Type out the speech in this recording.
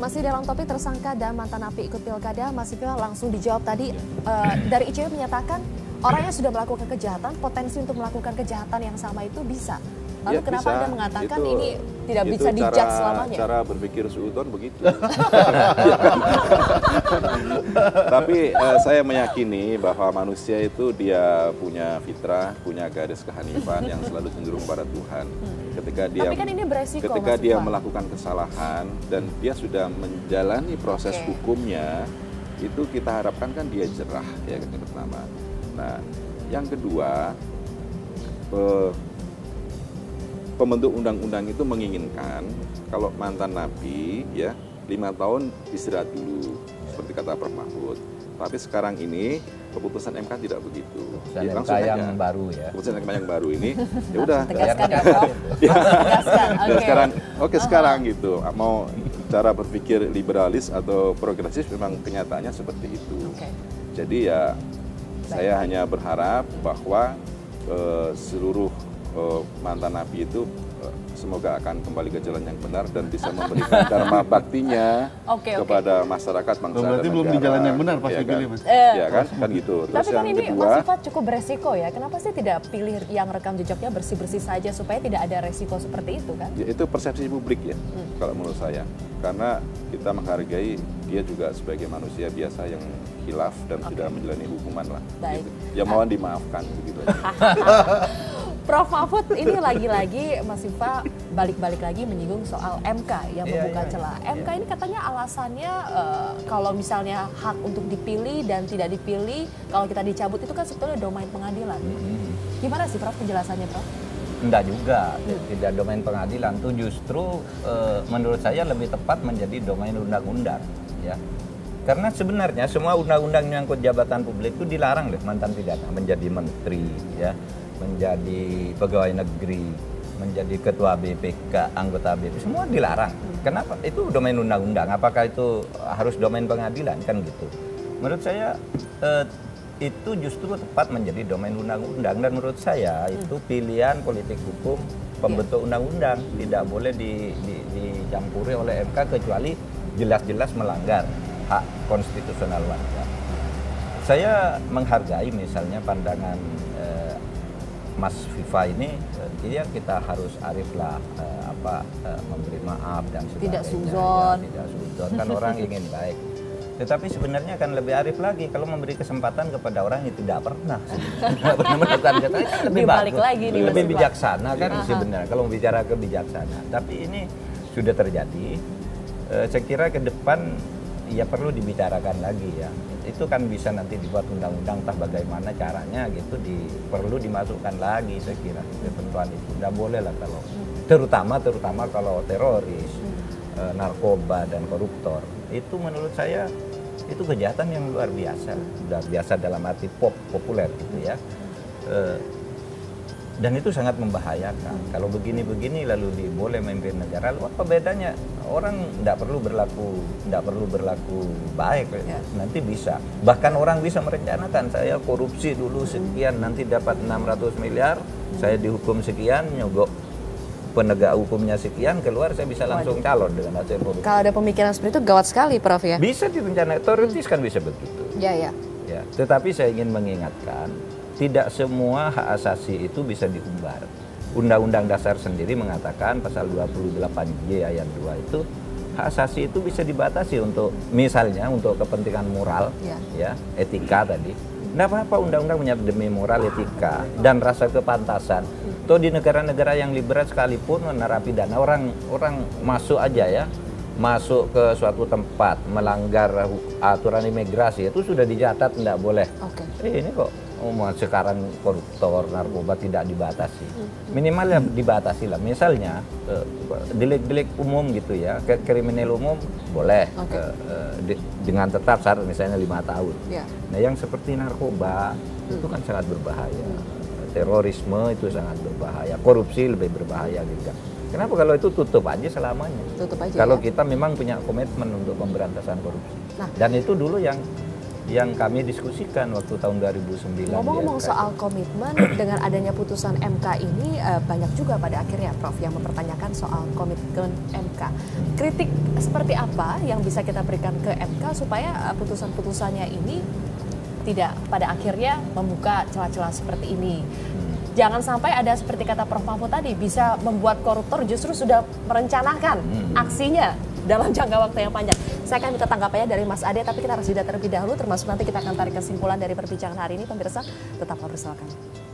Masih dalam topik tersangka dan mantan napi ikut pilkada, Mas Ifil langsung dijawab tadi. Dari ICW menyatakan orang yang sudah melakukan kejahatan, potensi untuk melakukan kejahatan yang sama itu bisa. Lalu kenapa Anda mengatakan ini tidak bisa dijudge selamanya? Cara berpikir suudon begitu. Tapi saya meyakini bahwa manusia itu dia punya fitrah, punya garis kehanifan yang selalu cenderung pada Tuhan. Tapi kan ini beresiko, ketika Mas dia Ifil melakukan kesalahan dan dia sudah menjalani proses hukumnya, itu kita harapkan kan dia jerah, ya yang pertama. Nah, yang kedua, pembentuk undang-undang itu menginginkan kalau mantan napi ya 5 tahun istirahat dulu seperti kata Prof. Mahfud. Tapi sekarang ini keputusan MK tidak begitu. Keputusan MK yang baru ya. Keputusan MK yang baru ini ya udah. Tegaskan ya, Prof. Tegaskan. Sekarang gitu. Mau cara berpikir liberalis atau progresif memang kenyataannya seperti itu. Jadi ya saya hanya berharap bahwa seluruh mantan napi itu semoga akan kembali ke jalan yang benar dan bisa memberikan dharma baktinya kepada masyarakat bangsa dan negara. Berarti belum di jalan yang benar pas dipilih, Mas. Ya kan gitu. Terus tapi kan ini Mas Ifat cukup beresiko ya. Kenapa sih tidak pilih yang rekam jejaknya bersih-bersih saja supaya tidak ada resiko seperti itu kan? Ya, itu persepsi publik ya, kalau menurut saya. Karena kita menghargai dia juga sebagai manusia biasa yang khilaf dan sudah menjalani hukuman lah. Gitu. Ya mohon dimaafkan begitu aja. Prof. Mahfud, ini lagi-lagi Mas Iva balik-balik lagi menyinggung soal MK yang membuka celah. MK ini katanya alasannya kalau misalnya hak untuk dipilih dan tidak dipilih, kalau kita dicabut itu kan sebetulnya domain pengadilan. Gimana sih Prof penjelasannya, Prof? Enggak juga, tidak domain pengadilan. Itu justru menurut saya lebih tepat menjadi domain undang-undang. Ya. Karena sebenarnya semua undang-undang yang menyangkut jabatan publik itu dilarang deh mantan pidana menjadi menteri, ya, menjadi pegawai negeri, menjadi ketua BPK, anggota BP, semua dilarang. Kenapa? Itu domain undang-undang. Apakah itu harus domain pengadilan kan gitu? Menurut saya itu justru tepat menjadi domain undang-undang dan menurut saya itu pilihan politik hukum pembentuk undang-undang tidak boleh dicampuri oleh MK kecuali jelas-jelas melanggar hak konstitusional warga. Saya menghargai misalnya pandangan Mas Viva ini, dia kita harus arif lah memberi maaf dan sebagainya. Tidak suzon. Ya, tidak suzon, kan orang ingin baik. Tetapi sebenarnya kan lebih arif lagi kalau memberi kesempatan kepada orang yang tidak pernah melakukan kesalahan, lebih bagus, lebih bijaksana kan sebenarnya kalau bicara kebijaksanaan. Tapi ini sudah terjadi. Saya kira ke depan ya perlu dibicarakan lagi ya. Itu kan bisa nanti dibuat undang-undang entah bagaimana caranya gitu perlu dimasukkan lagi saya kira ketentuan itu. Tidak boleh lah kalau terutama kalau teroris, narkoba dan koruptor. Itu menurut saya itu kejahatan yang luar biasa dalam arti populer gitu ya. Dan itu sangat membahayakan. Kalau begini-begini lalu boleh memimpin negara, apa bedanya? Orang tidak perlu berlaku baik, nanti bisa. Bahkan orang bisa merencanakan, saya korupsi dulu sekian, nanti dapat 600 miliar, saya dihukum sekian, nyogok penegak hukumnya sekian, keluar saya bisa langsung calon dengan hasil korupsi. Kalau ada pemikiran seperti itu gawat sekali, Prof ya? Bisa direncanakan, teoritis kan bisa begitu. Ya. Tetapi saya ingin mengingatkan, tidak semua hak asasi itu bisa diumbar. Undang-Undang Dasar sendiri mengatakan pasal 28J ayat 2 itu hak asasi itu bisa dibatasi untuk misalnya untuk kepentingan moral, ya, etika tadi. Tidak apa-apa undang-undang punya demi moral, etika dan rasa kepantasan. Toh di negara-negara yang liberal sekalipun narapidana orang masuk aja ya, masuk ke suatu tempat melanggar aturan imigrasi itu sudah dicatat tidak boleh. Ini kok sekarang koruptor, narkoba tidak dibatasi. Minimal ya dibatasi lah. Misalnya delik-delik umum gitu ya, kriminal umum boleh dengan tetap syarat misalnya 5 tahun. Nah yang seperti narkoba itu kan sangat berbahaya. Terorisme itu sangat berbahaya. Korupsi lebih berbahaya juga. Kenapa kalau itu tutup aja selamanya? Tutup aja. Kalau kita memang punya komitmen untuk pemberantasan korupsi. Dan itu dulu yang yang kami diskusikan waktu tahun 2009. Ngomong-ngomong soal komitmen, dengan adanya putusan MK ini banyak juga pada akhirnya Prof yang mempertanyakan soal komitmen MK. Kritik seperti apa yang bisa kita berikan ke MK supaya putusan-putusannya ini tidak pada akhirnya membuka celah-celah seperti ini? Jangan sampai ada seperti kata Prof Mahfud tadi, bisa membuat koruptor justru sudah merencanakan aksinya dalam jangka waktu yang panjang. Saya akan minta tanggapannya dari Mas Ade, tapi kita harus jeda terlebih dahulu, termasuk nanti kita akan tarik kesimpulan dari perbincangan hari ini. Pemirsa, tetaplah bersama kami.